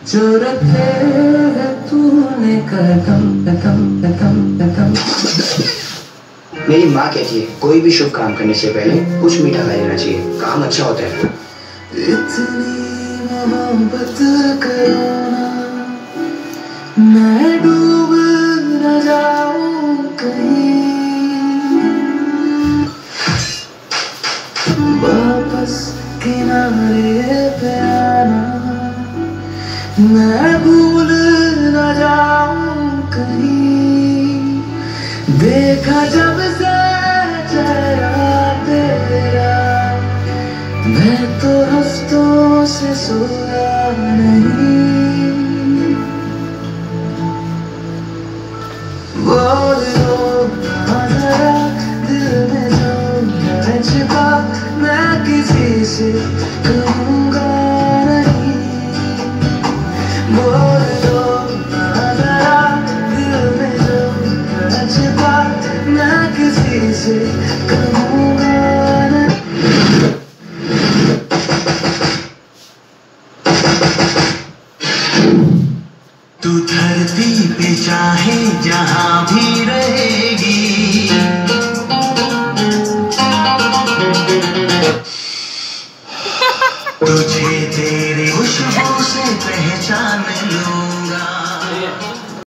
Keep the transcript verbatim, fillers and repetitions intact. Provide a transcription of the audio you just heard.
जो रखे है तूने कदम कदम कदम कदम। मेरी माँ कहती है कोई भी शुभ काम करने से पहले कुछ मीठा खा लेना चाहिए, काम अच्छा होता है। इतनी मोहब्बत करो ना, मैं डूब न जाऊं कहीं, वापस किनारे पे आना, मैं भूल न जाऊं कहीं। देखा जब से चेहरा तेरा, मैं तो हफ्तों से सोया नहीं। बोल दो ना जरा दिल में जो है छिपा, मैं किसी से कहूँगा नहीं। बोल दो ना जरा दिल में जो है छिपा, मैं किसी से कहूँगा नहीं। तू धरती पे चाहे जहाँ भी रहेगी, तुझे तेरी खुशबू से पहचान लूं।